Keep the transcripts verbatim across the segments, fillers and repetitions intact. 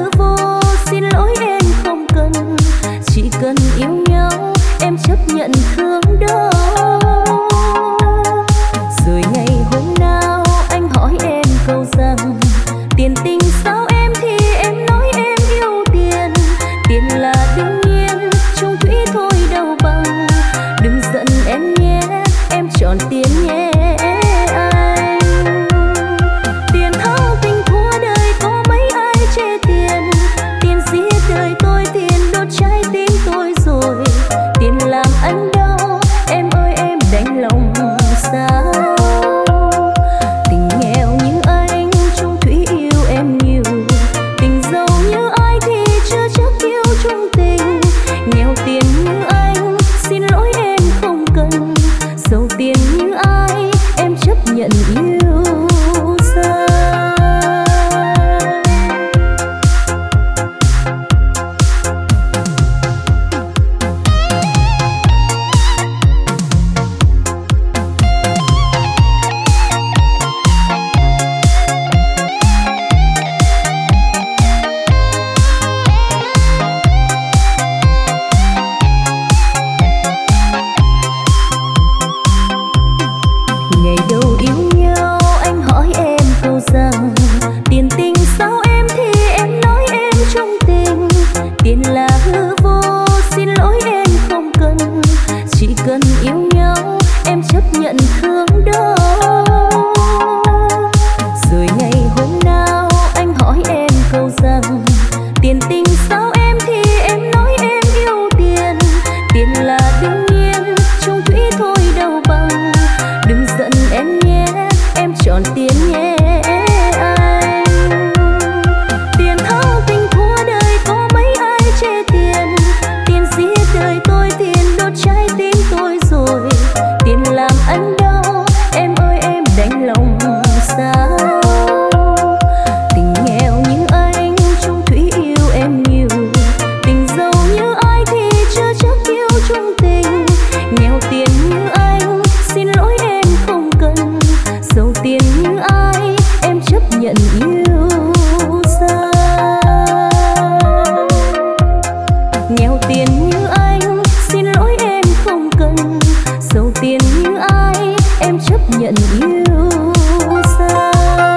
hư vô, xin lỗi em không cần. Chỉ cần yêu nhau em chấp nhận thương đau. Rồi ngày hôm nào anh hỏi em câu rằng tiền tình sao em, thì em nói em yêu tiền. Tiền là đương nhiên, chung thủy thôi đâu bằng. Đừng giận em nhé, em chọn tiền nhé anh. Tiền thắng tình thua đời, có mấy ai chê tiền. Tiền giết đời tôi, tiền đốt trái tim tôi rồi. Tiền làm anh đau, em ơi em đành lòng sao. Tình nghèo như anh, chung thủy yêu em nhiều. Tình giàu như ai thì chưa chắc yêu chung tình. Nghèo tiền như anh, xin lỗi em không cần. Giàu tiền như ai, em chấp nhận yêu sai. Ngày đầu yêu nhau anh hỏi em câu rằng tiền tình sao em, thì em nói em chung tình. Tiền là hư vô, xin lỗi em không cần. Chỉ cần yêu nhau em chấp nhận thương đau. Rồi ngày hôm nào anh hỏi em câu rằng tiền tình sao em, thì em nói em yêu tiền. Tiền là đương nhiên, chung thủy thôi đâu bằng. Đừng giận em nhé, em chọn tiền nhé anh. Tiền thắng tình thua đời, có mấy ai chê tiền. Tiền giết đời tôi, tiền đốt trái tim tôi rồi. Tiền làm anh đau, em ơi em đành lòng sao. Tình nghèo như anh, chung thủy yêu em nhiều. Tình giàu như ai thì chưa chắc yêu chung tình. Nghèo tiền như anh, xin lỗi em không cần. Giàu tiền như ai, em chấp nhận yêu sai. Nghèo tiền như anh, xin lỗi em không cần. Giàu tiền như ai, em chấp nhận yêu sai.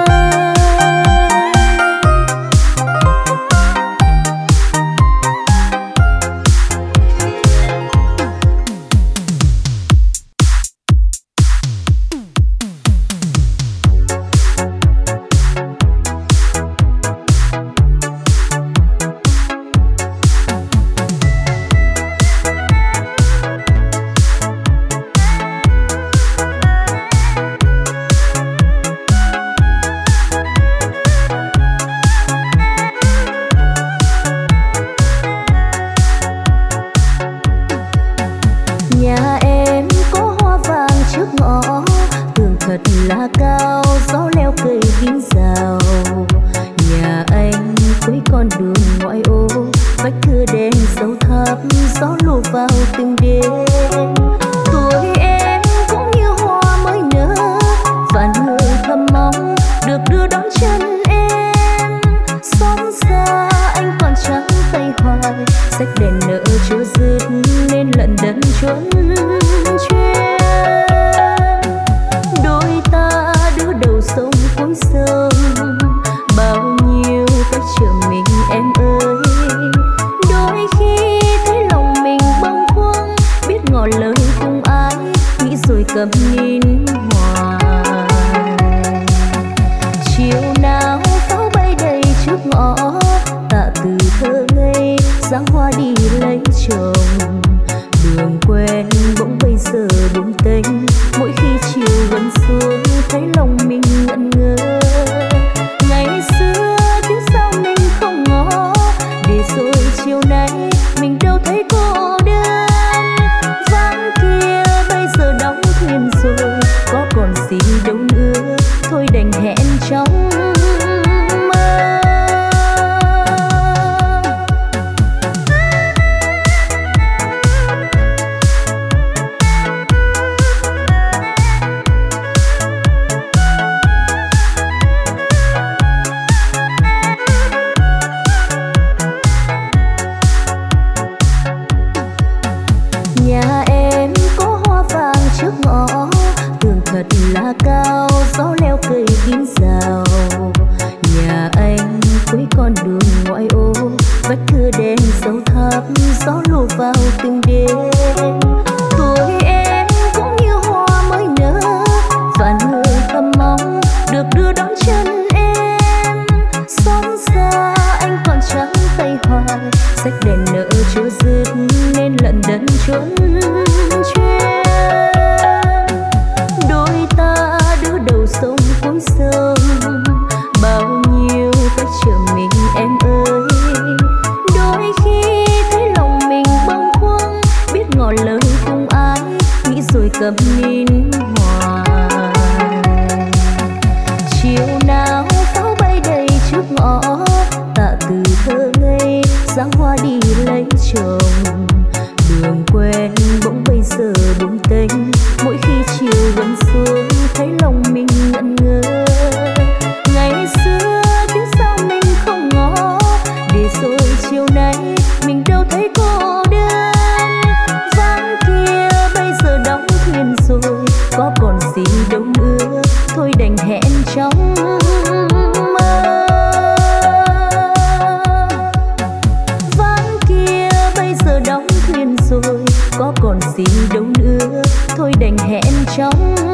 Nhà em có hoa vàng trước ngõ, tường thật là cao, gió leo cây kín rào. Nhà anh cuối con đường ngoại ô, vách cửa đèn dấu thắp, gió lùa vào từng đêm. Tuổi em cũng như hoa mới nở, và người thầm mong được đưa đón chân em. Xót xa anh còn trắng tay hoài, sách đèn nợ chưa dứt nên lận đận chuẩn chuyên. Đôi ta đưa đầu sông cuối sông, bao nhiêu cách chờ mình em ơi. Đôi khi thấy lòng mình bâng khuâng, biết ngỏ lời cùng ai, nghĩ rồi cầm nhìn hoài. Chiều nào pháo bay đầy trước ngõ, tạ từ thơ ngây dáng hoa đi lấy chồng. Đường quen bỗng bây giờ đúng tênh, mỗi khi chiều gần xuống thấy lòng mình ngẩn ngơ. Ngày xưa tiếng sao mình không ngỏ, để rồi chiều nay mình đâu thấy cô đơn. Ván kia bây giờ đóng thuyền rồi, có còn gì đâu nữa, thôi đành hẹn trong mơ. ô, vách thưa đen sâu thẳm, gió lùa vào từng đêm. Tuổi em cũng như hoa mới nở, và người thầm mong được đưa đón chân em. Xót xa anh còn trắng tay hoài, sách đèn nợ chưa dứt nên lận đận trốn chuyên. Đôi ta đứa đầu sông cuối sông, bao nhiêu cách chờ mình em ơi. Đôi khi thấy lòng mình bâng khuâng, biết ngỏ lời cùng ai, nghĩ rồi cầm nín hoài. Chiều nào pháo bay đầy trước ngõ, tạ từ thơ ngây dáng hoa đi lấy chồng. Đường quen bỗng bây giờ bỗng tênh, mỗi khi chiều gần xuống thấy lòng mình ngẩn ngơ. Ngày xưa biết sao mình không ngỏ, để rồi chiều nay mình đâu thấy cô đơn. Ván kia bây giờ đóng thuyền rồi, có còn gì đâu nữa, thôi đành hẹn trong mơ. Ván kia bây giờ đóng thuyền rồi, có còn gì đâu nữa, thôi đành hẹn trong mơ.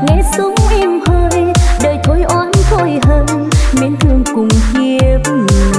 Mến thương cùng kiếp người.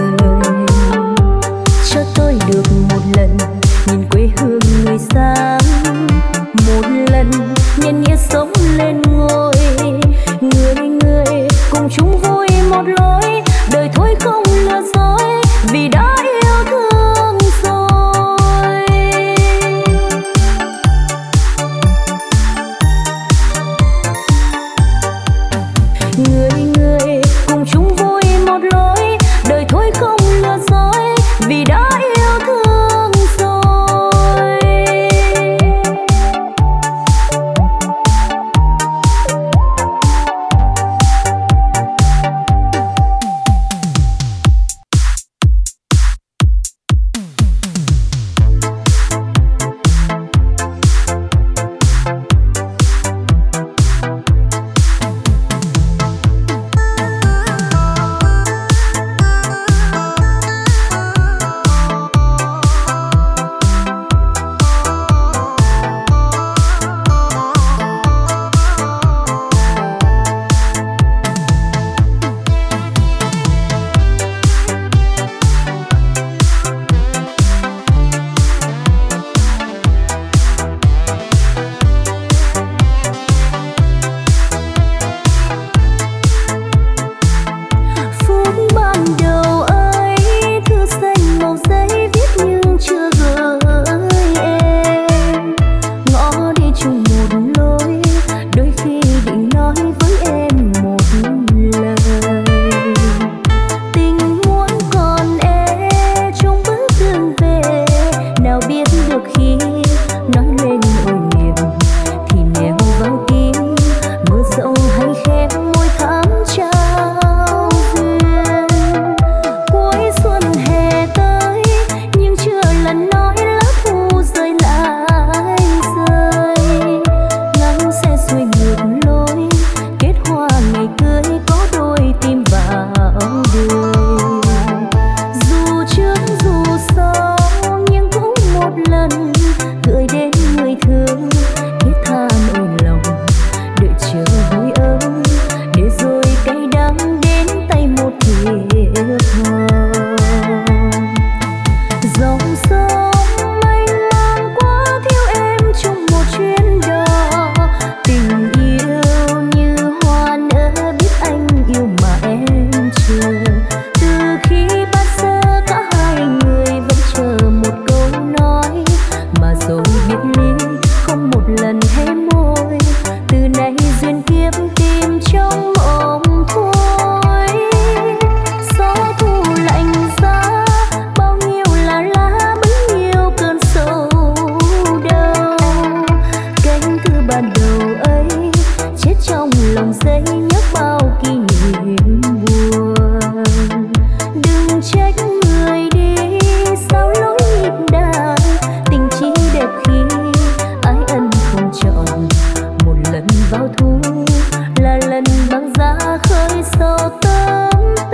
ban đầu ấy, chết trong lòng giấy nhắc bao kỷ niệm buồn. Đừng trách người đi sao lối nhịp đàn, tình chỉ đẹp khi ái ân không chọn. Một lần vào thu là lần băng giá khơi sâu tâm tư.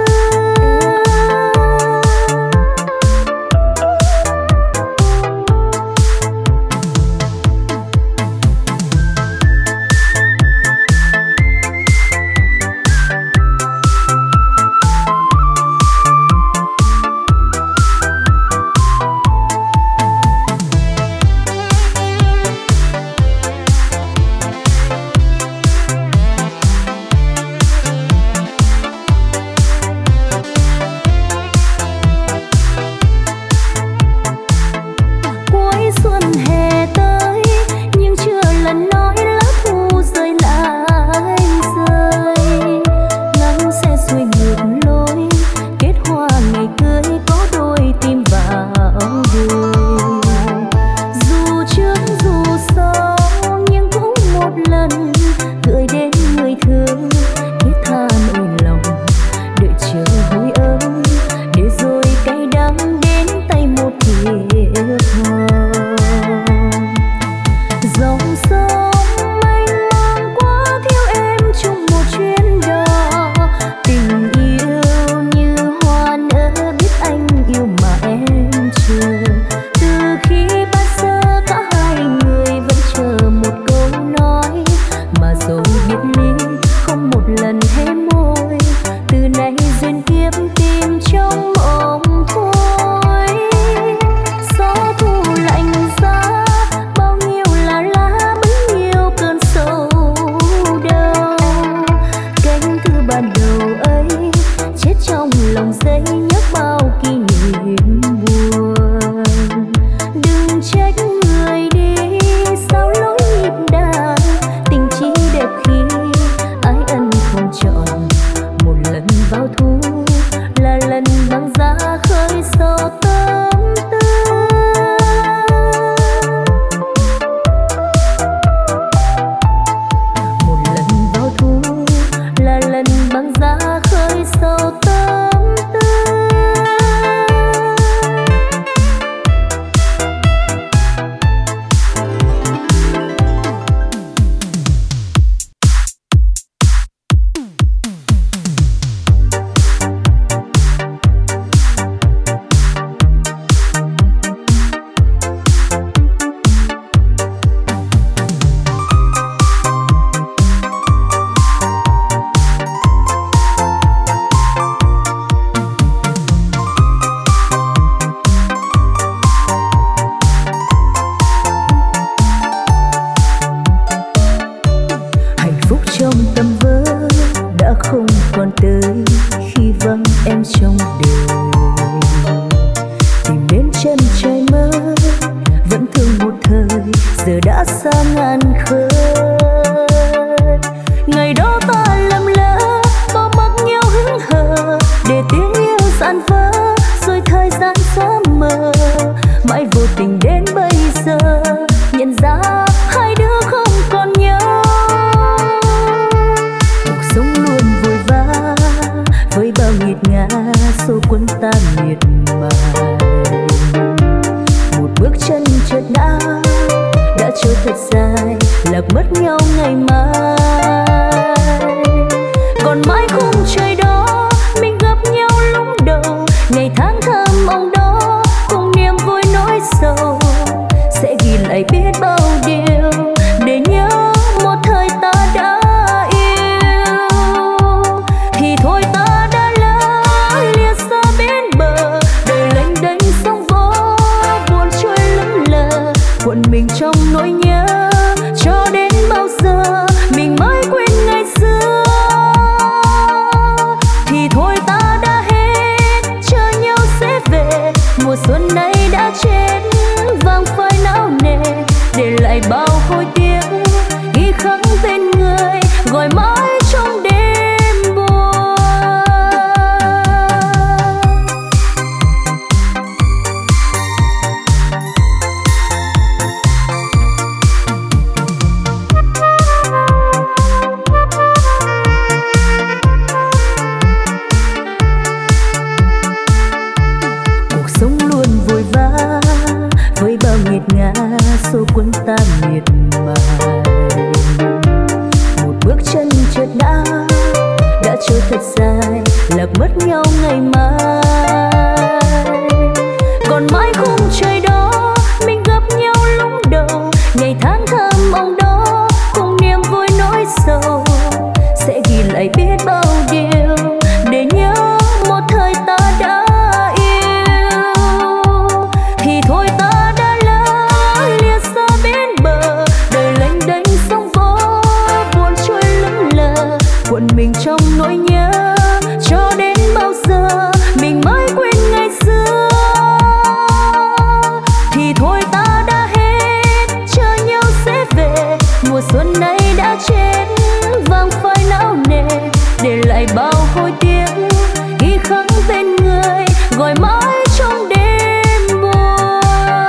xuân này đã chết vàng phai não nề, để lại bao hối tiếc ghi khắc bên người gọi mãi trong đêm buồn.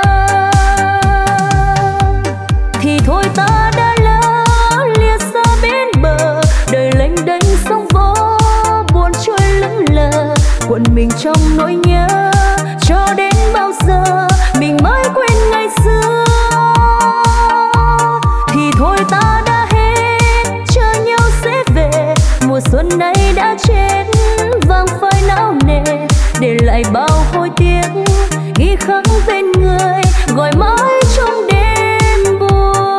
Thì thôi ta đã lỡ lìa xa bên bờ, đời lênh đênh sóng vỗ buồn trôi lững lờ, cuộn mình trong nỗi nhớ cho đến bao giờ mình mới quên ngày xưa. Thì thôi ta đã hết chờ nhau sẽ về, mùa xuân này đã chết vàng phai não nề, để lại bao hối tiếc ghi khắc bên người gọi mãi trong đêm buồn.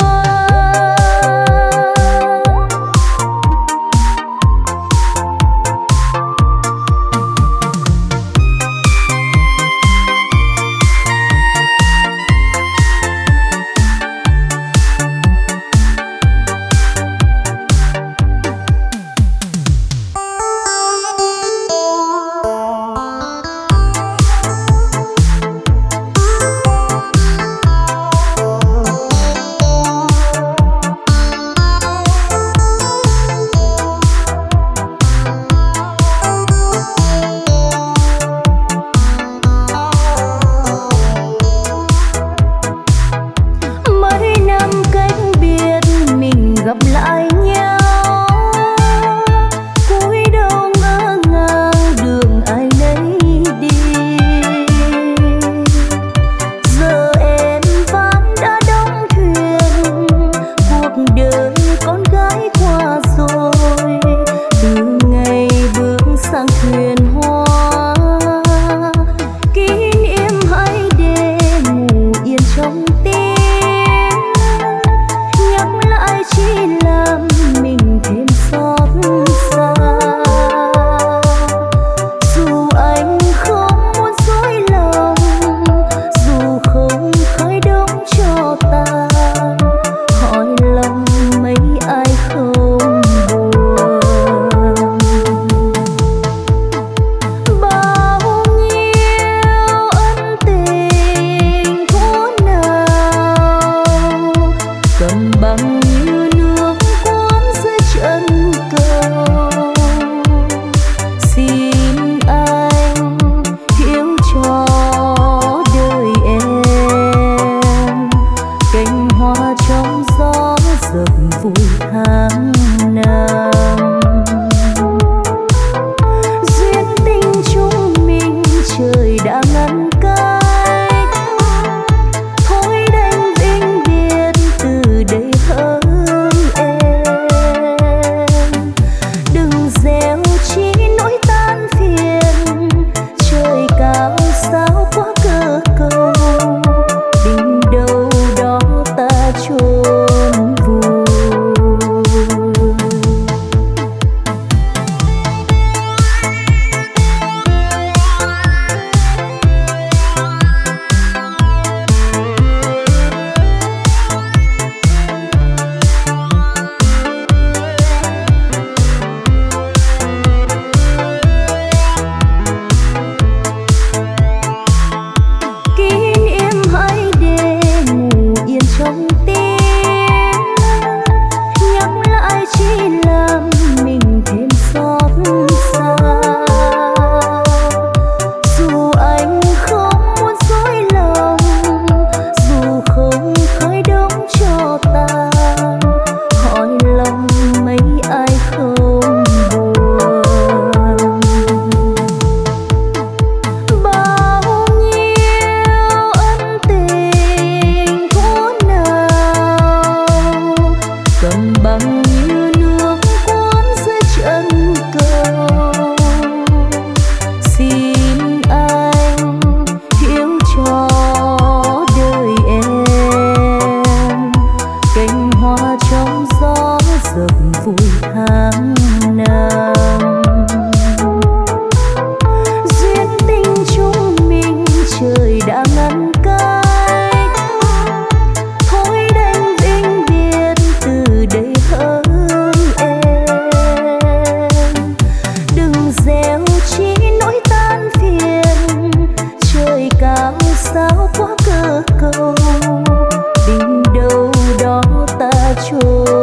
sao quá cơ cầu tình đâu đó ta trôi.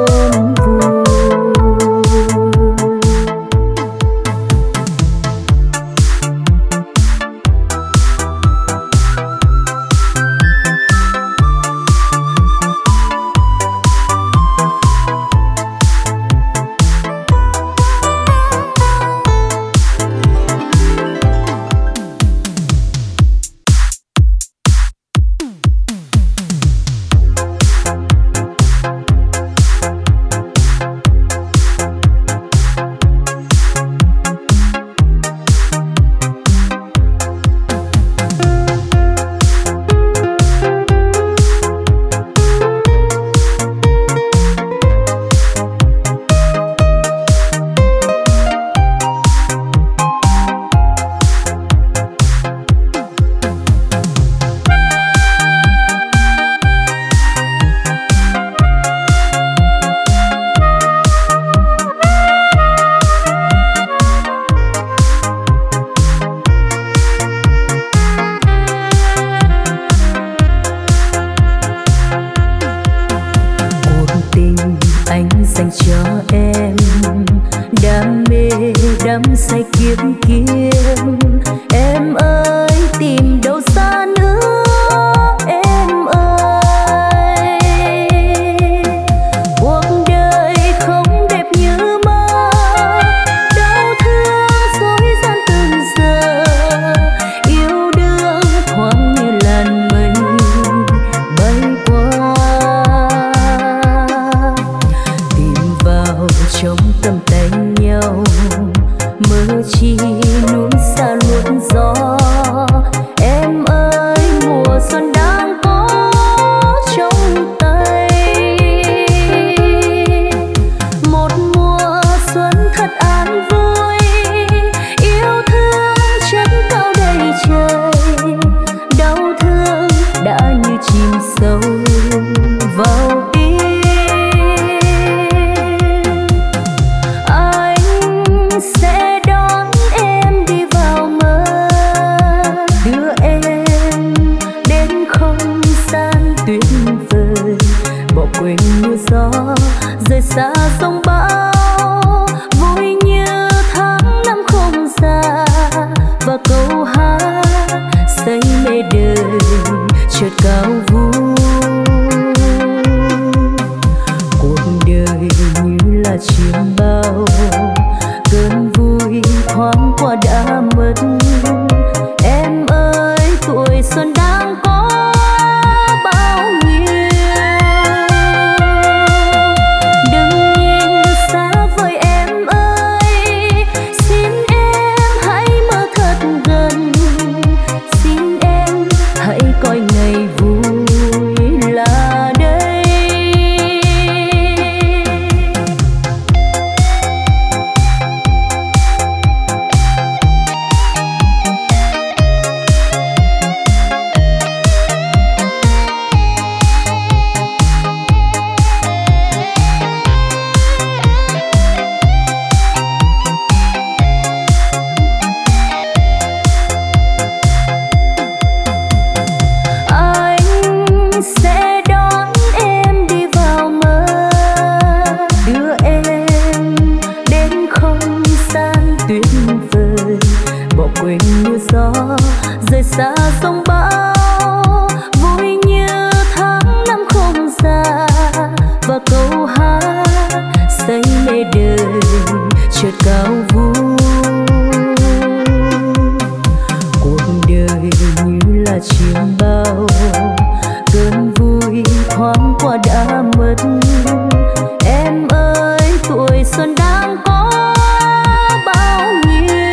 anh dành cho em. Đam mê đắm say kiếm kiếm, em ơi tìm đâu xa nữa em ơi. Cuộc đời không đẹp như mơ, đau thương dối gian từng giờ. Yêu đương thoáng như làn mây bay qua, tìm vào trong tầm tay nhau, mơ chi núi xa luộn gió. Em ơi mùa xuân đang có trong tay, một mùa xuân thật an vui. Yêu thương chất cao đầy trời, đau thương đã như chìm sâu vào tim. Anh sẽ đón em đi vào mơ, đưa em đến không gian tuyệt vời. Bỏ quên mưa gió, rời xa sông bão, vui như tháng năm không già. Và câu hát say mê đời chợt cao vu. Cuộc đời như là chiêm bao, cơn vui thoáng qua đã mất. Em ơi tuổi xuân đang có bao nhiêu, đừng nhìn xa vời em ơi. Xin em hãy mơ thật gần, xin em hãy coi ngày vui là đây. Anh sẽ đón em đi vào mơ, đưa em đến không gian tuyệt vời. Bỏ quên mưa gió, rời xa sông bão, vui như tháng năm không già. Và câu hát say mê đời chợt cao vu. Cuộc đời như là chiêm bao, cơn vui thoáng qua đã mất. Em ơi tuổi xuân đang có bao nhiêu,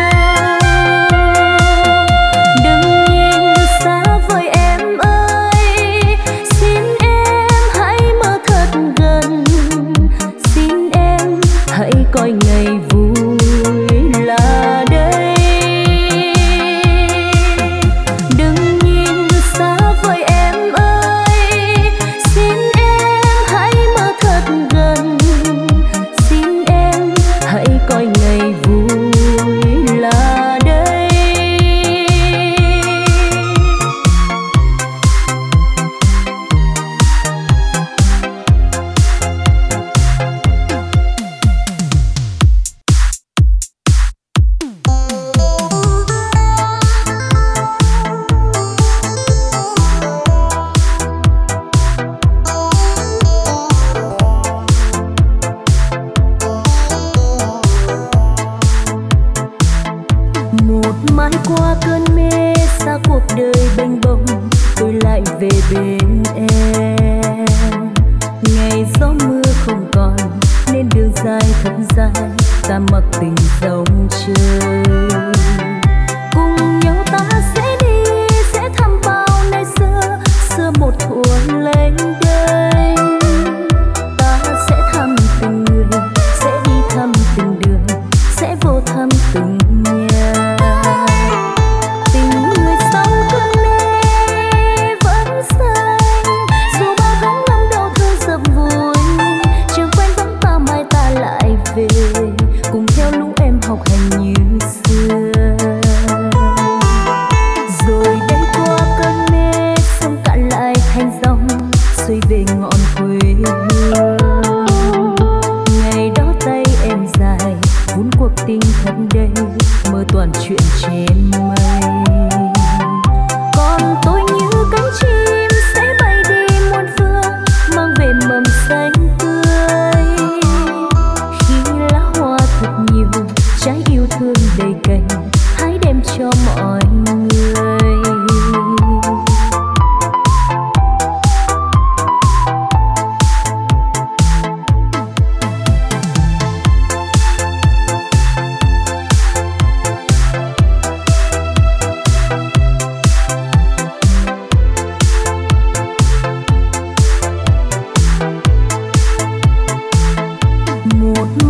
đừng nhìn xa vời em ơi. Xin em hãy mơ thật gần, xin em hãy coi ngày vui là đây. Đừng nhìn xa vời em ơi, xin em hãy mơ thật gần, xin em hãy coi ngày vui là đây. Một mãi qua cơn mê xa cuộc đời bênh bông, tôi lại về bên em. Ngày gió mưa không còn nên đường dài thật dài, ta mặc tình dòng chơi. Cùng nhau ta sẽ đi, sẽ thăm bao nơi xưa, xưa một thuở lênh đênh. Ta sẽ thăm từng người, sẽ đi thăm từng đường, sẽ vô thăm từng nhà. Tình người sau cơn mê vẫn xanh, dù bao tháng năm đau thương dập vùi. Trường quen vắng ta mai ta lại về, cùng theo lũ em học hành như xưa.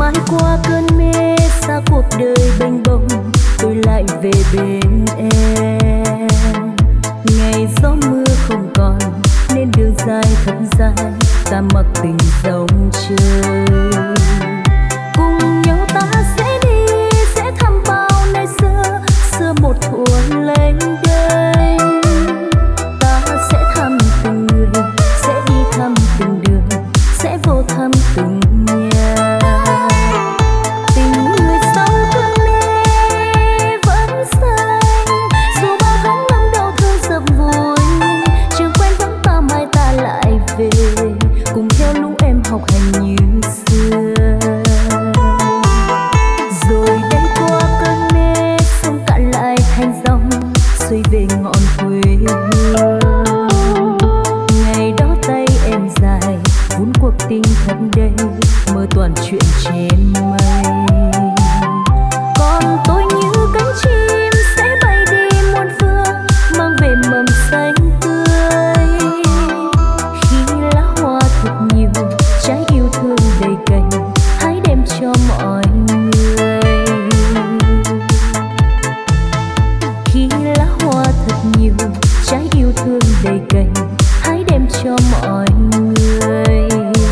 mãi qua cơn mê xa cuộc đời bênh bông, tôi lại về bên em. Ngày gió mưa không còn nên đường dài thật dài, ta mặc tình dòng trời. Cùng nhau ta sẽ đi, sẽ thăm bao nơi xưa, xưa một thuở lênh đênh. Ta sẽ thăm từng người, sẽ đi thăm từng đường, sẽ vô thăm từng nhà. Tình người sau cơn mê vẫn xanh, dù bao tháng năm đau thương dập vùi. Trường quen vắng ta mai ta lại về, cùng theo lũ em học hành như xưa. Rồi đây qua cơn mê, sông cạn lại thành dòng, xuôi về ngọn quê hương. Ngày đó tay em dài, vun cuộc tình thật đây, mơ toàn chuyện trên mây. Còn tôi như cánh chim sẽ bay đi muôn phương, mang về mầm xanh tươi. Khi lá hoa thật nhiều, trái yêu thương đầy cành, hãy đem cho mọi người. Khi lá hoa thật nhiều, trái yêu thương đầy cành, hãy đem cho mọi người.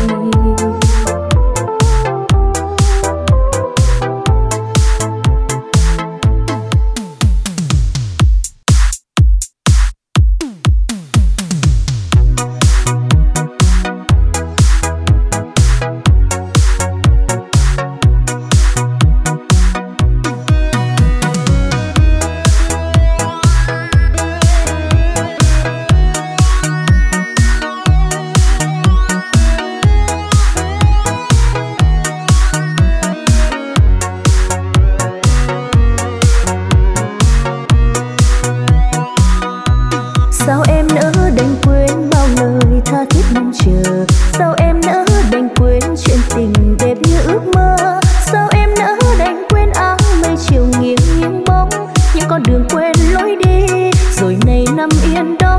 Sao em nỡ đành quên bao lời tha thiết mong chờ? Sao em nỡ đành quên chuyện tình đẹp như ước mơ? Sao em nỡ đành quên áng mây chiều nghiêng nghiêng bóng, những con đường quên lối đi rồi nay nằm yên đó?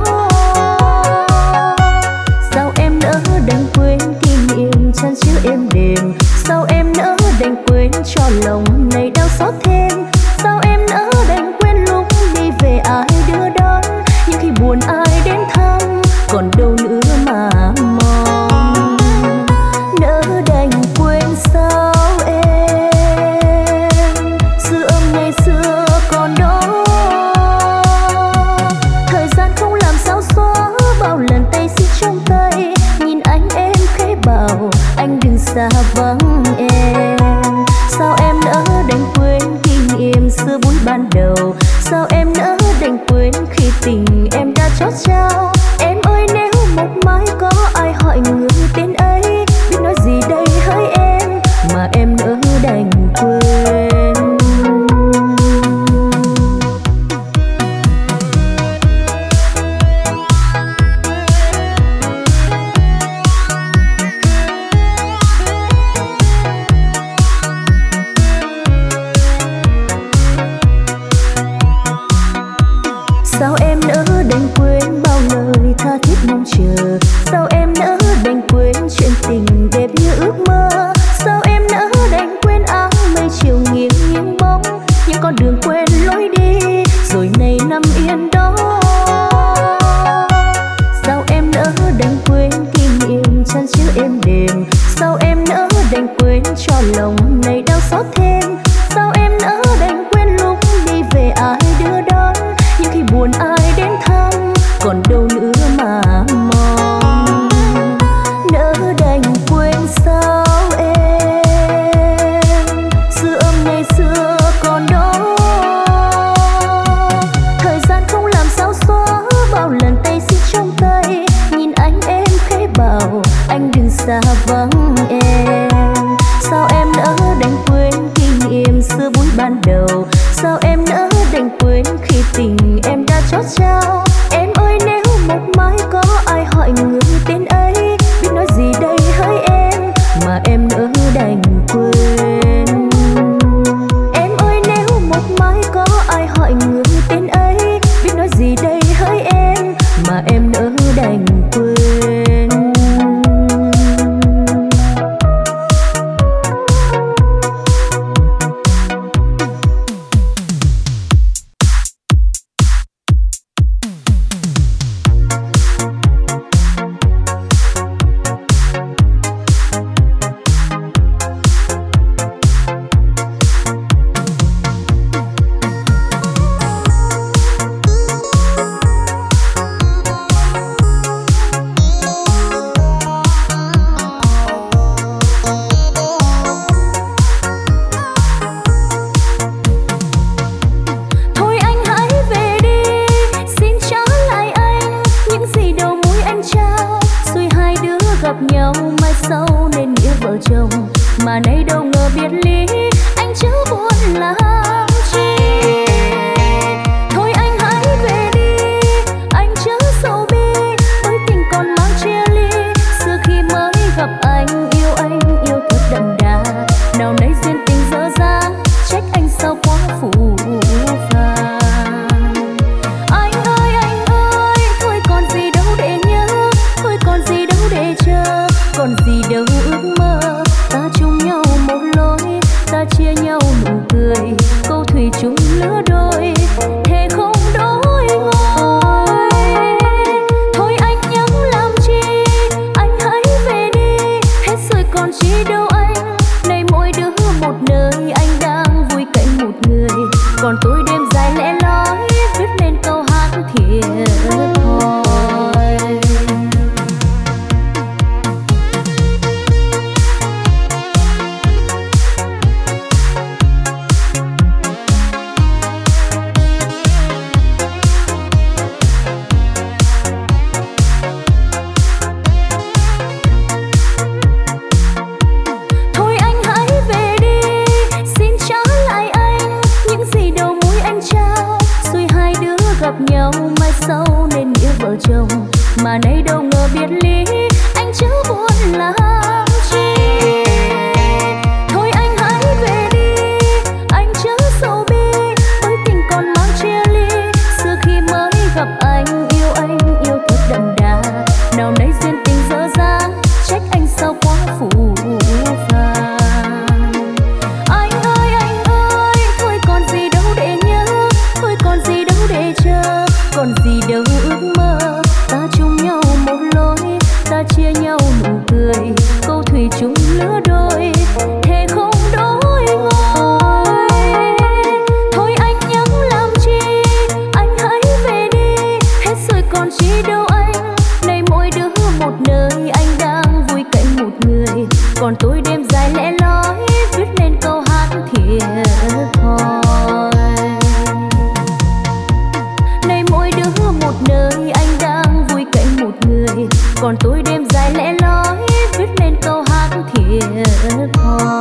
Sao em nỡ đành quên kỷ niệm chan chứa êm đềm? Sao em nỡ đành quên cho lòng này đau xót thêm? Sao em nỡ đành quên lúc đi về ai đưa đón, nhưng khi buồn ai đến thăm còn đâu nữa mà mong. Nỡ đành quên sao em, dư âm ngày xưa còn đó. Thời gian không làm sao xóa bao lần tay xiết trong tay, nhìn anh em khẽ bảo anh đừng xa vắng em. Sao em nỡ đành quên kỷ niệm xưa vui ban đầu? Sao em nỡ đành quên khi tình em đã chót trao? Em ơi nếu một mai có ai hỏi người tên ấy, biết nói gì đây hỡi em mà em nỡ đành quên. Sao em nỡ đành quên bao lời tha thiết mong chờ? Sao em nỡ đành quên chuyện tình đẹp như ước mơ? Sao em nỡ đành quên áng mây chiều nghiêng nghiêng bóng, những con đường quên lối đi rồi nay nằm yên đó? Sao em nỡ đành quên kỷ niệm chan chứa êm đềm? Sao em nỡ đành quên cho lòng này đau xót thêm? Sao em nỡ đành quên lúc đi về ai đưa đón, nhưng khi buồn ai đến thăm còn đâu nữa mà mong. Nỡ đành quên sao em, dư âm ngày xưa còn đó. Thời gian không làm sao xóa bao lần tay xiết trong tay, nhìn anh em khẽ bảo anh đừng xa vắng em. Sao em nỡ nay đâu ngờ biệt ly anh chớ buồn làm chi. Thôi anh hãy về đi, anh chớ sầu bi, với tình còn mang chia ly. Xưa khi mới gặp anh, yêu anh yêu thật đậm đà, nào nay duyên tình dở dang, trách anh sao quá phù phàng. Anh ơi anh ơi, thôi còn gì đâu để nhớ, thôi còn gì đâu để chờ, còn gì đâu ước mơ. Ta chung nhau một lối, ta chia nhau nụ cười, câu thủy chung lứa đôi, thề không đổi ngôi. Thôi anh nhắm làm chi, anh hãy về đi, hết rồi còn chi đâu anh. Này mỗi đứa một nơi, anh đang vui cạnh một người, còn tôi đêm dài lẻ loi viết lên câu hát thiệt thòi. Thôi anh hãy về đi, xin trả lại anh những gì đầu môi anh trao, rồi hai đứa gặp nhau mai sau nên nghĩa vợ chồng. Mà nay đâu ngờ biệt ly, anh chớ buồn làm chi. Thôi anh hãy về đi, anh chớ sầu bi, với tình còn mang chia ly. Xưa khi mới gặp anh, yêu anh yêu thật đậm đà, nào nay duyên tình dở dang, trách anh sao quá phù phàng. Anh ơi anh ơi, thôi còn gì đâu để nhớ, thôi còn gì đâu để chờ, còn gì đâu ước mơ. Ta chung nhau một lối, ta chia nhau nụ cười, câu thủy chung lứa đôi, thề không đổi ngôi. Thôi anh nhắm làm chi, anh hãy về đi, hết rồi còn chi đâu anh. Này mỗi đứa một nơi, anh đang vui cạnh một người, còn tôi đêm dài lẻ loi viết lên câu hát thiệt thòi. Này mỗi đứa một nơi, anh đang vui cạnh một người, còn tôi đêm dài lẻ loi viết lên câu hát thiệt thòi.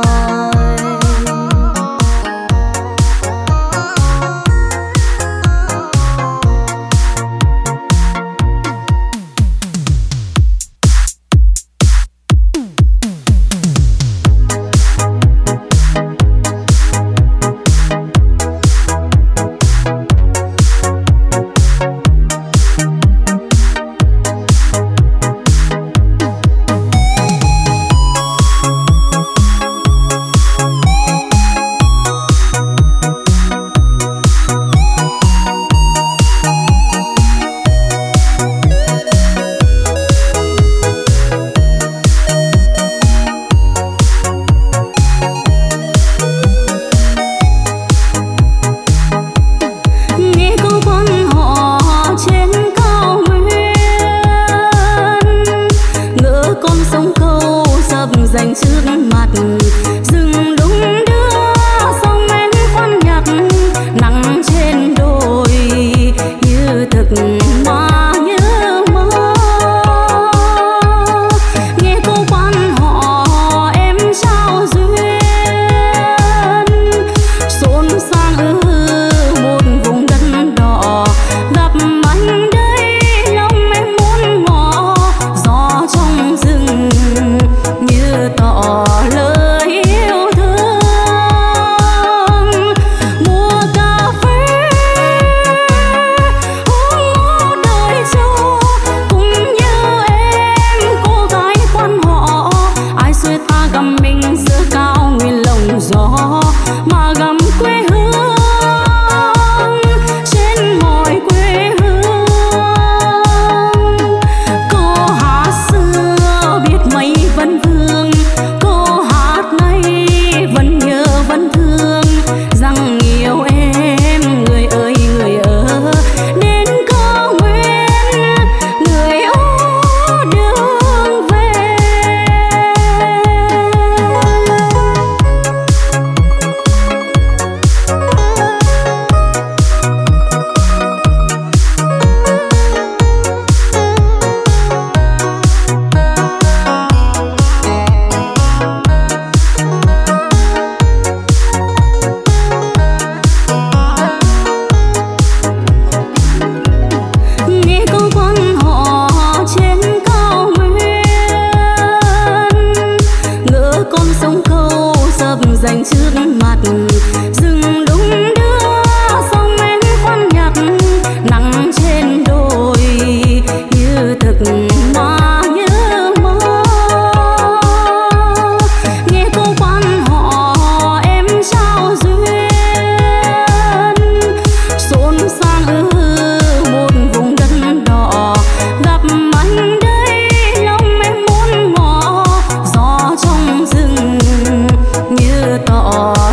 trước mặt, rừng đung đưa sông em khoan nhặt, nắng trên đồi như thực mà như mơ. Nghe câu quan họ em trao duyên, xôn sang ư một vùng đất đỏ, gặp anh đây lòng em muốn ngỏ, gió trong rừng như tỏ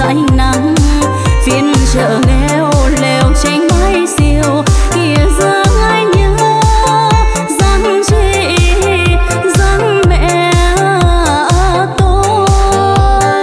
say nắng phiên chợ nghèo lều tranh mái xiêu kia dáng ai nhớ dáng chị dáng mẹ tôi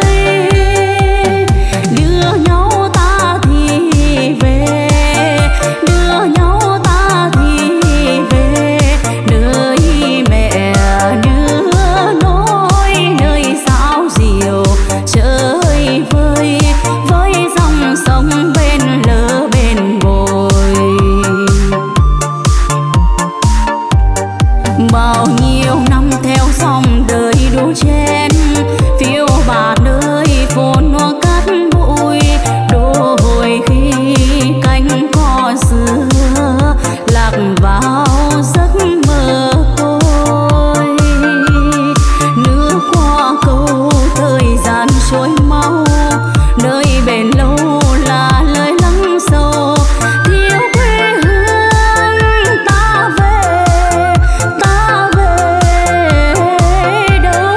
đưa nhau ta thì về đưa nhau ta thì về nơi mẹ đưa nỗi nơi sao diều chơi vơi với dòng sông bên lỡ bên bồi bao nhiêu năm theo dòng đời đu chen phiêu bạt nơi phồn hoa cát bụi đô hồi khi cánh cỏ xưa lạc vào giấc mơ tôi nước qua câu thời gian trôi mau nơi bền lâu là lời lắng sâu thiếu quê hương ta về ta về đâu.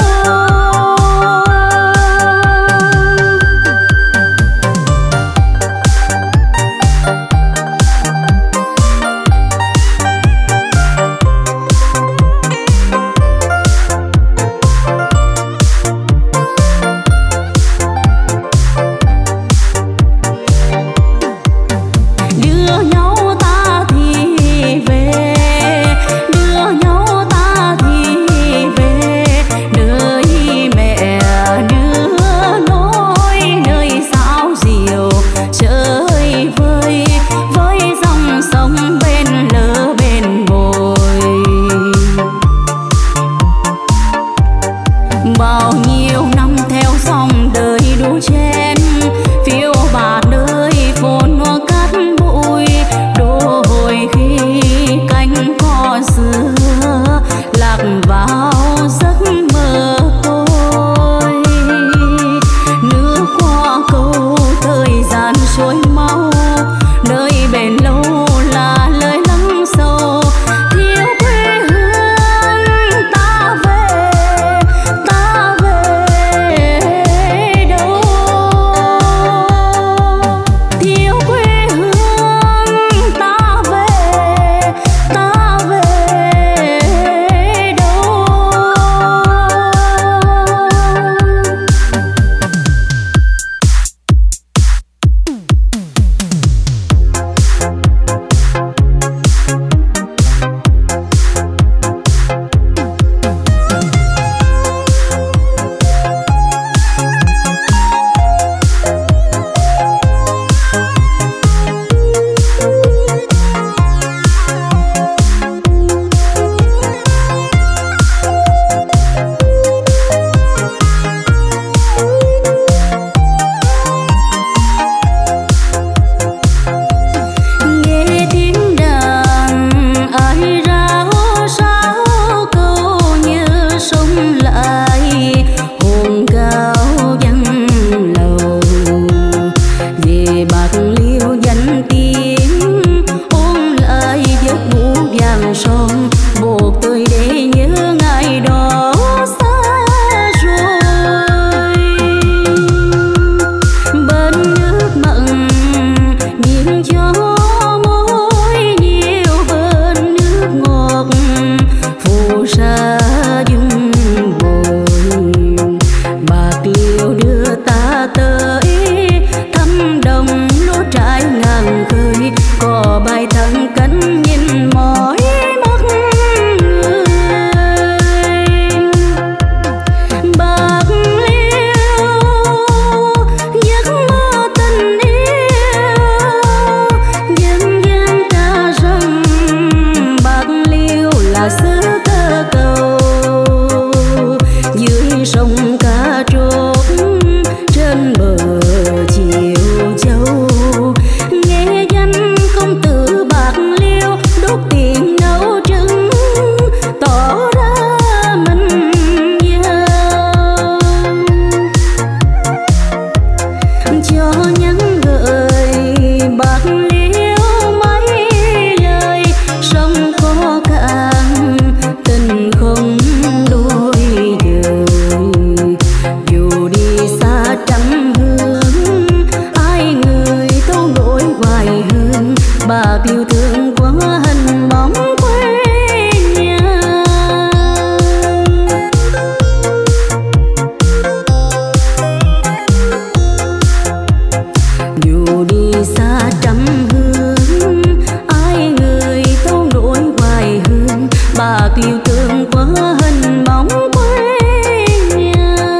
yêu thương quá hình bóng quê nhà. Dù đi xa trăm hương, ai người thấu nỗi hoài hương, bà yêu thương quá hình bóng quê nhà.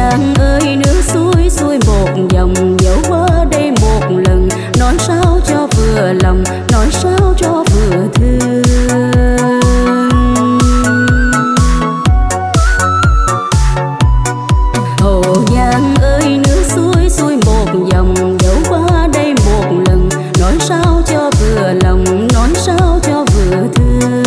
Giang ơi nước suối xuôi một dòng, dẫu qua đây một lần, nói sao cho vừa lòng, nói sao cho vừa thương. Hồ Giang ơi nước suối xuôi một dòng, dẫu qua đây một lần, nói sao cho vừa lòng, nói sao cho vừa thương.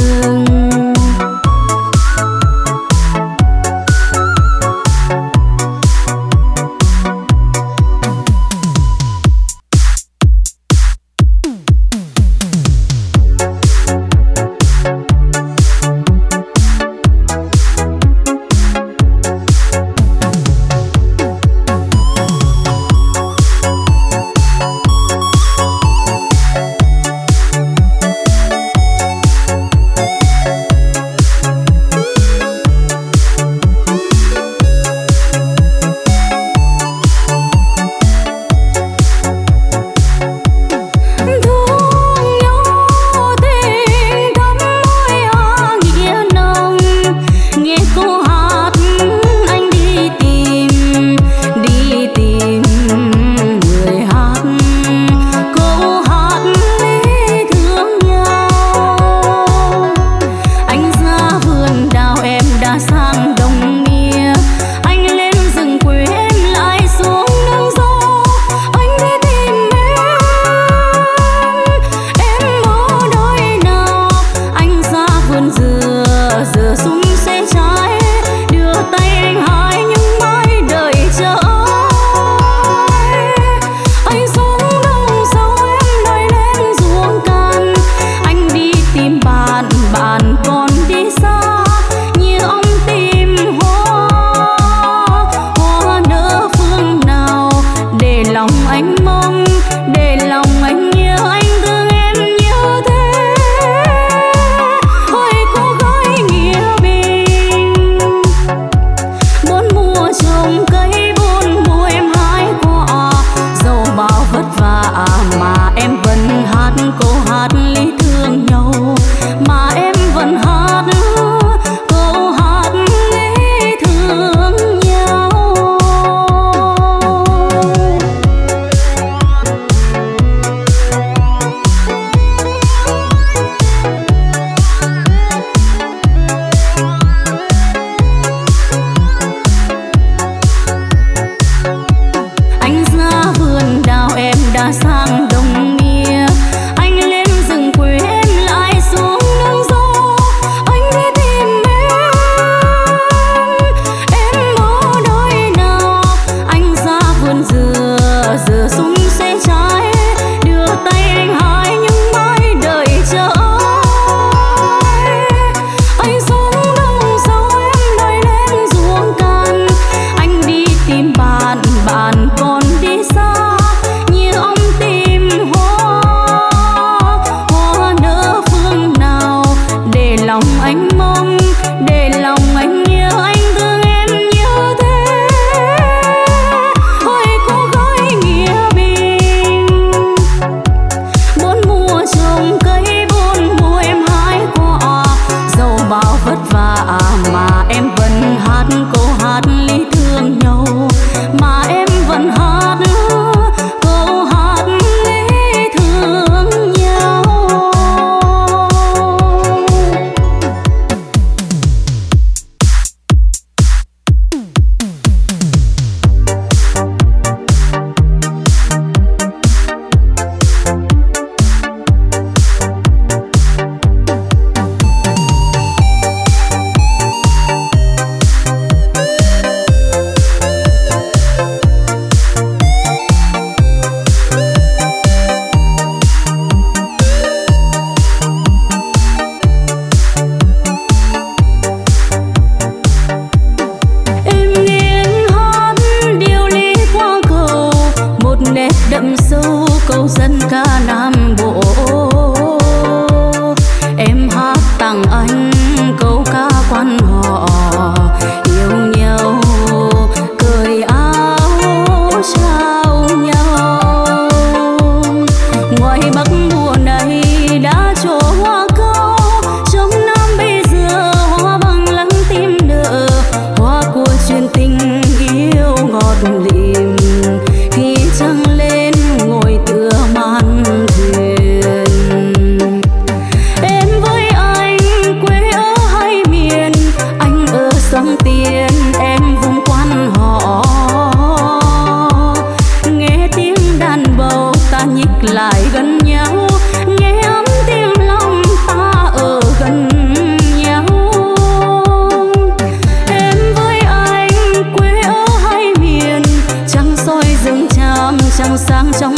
sáng trong